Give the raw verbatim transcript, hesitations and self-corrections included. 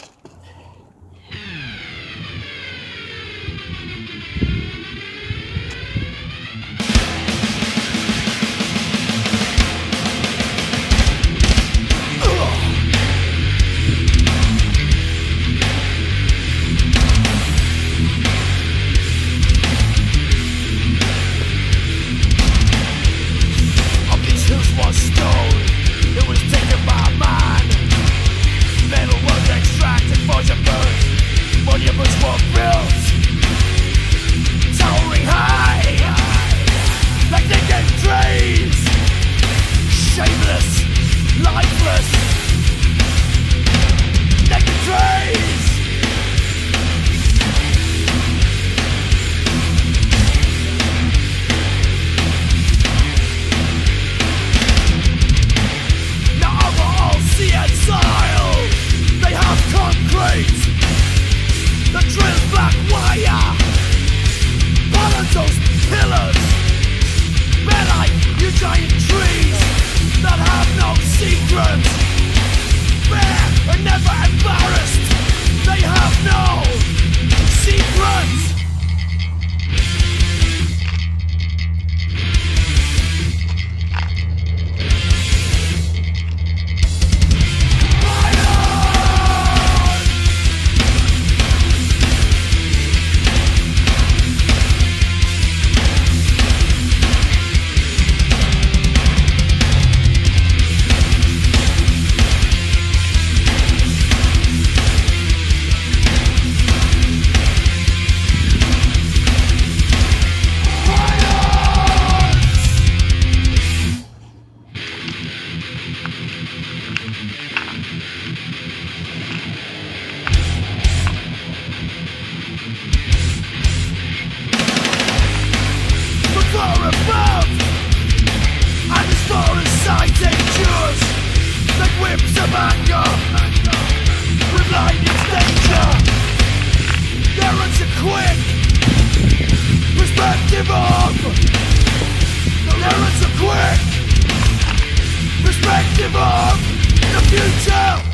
Those pillars, they're like you giant trees that have no secrets. They're never embarrassed. They have no secrets. Above, and as far as sight endures, like whips of anger, with lightning's danger. Their runs are quick, perspective of. Their runs are quick, perspective of the future.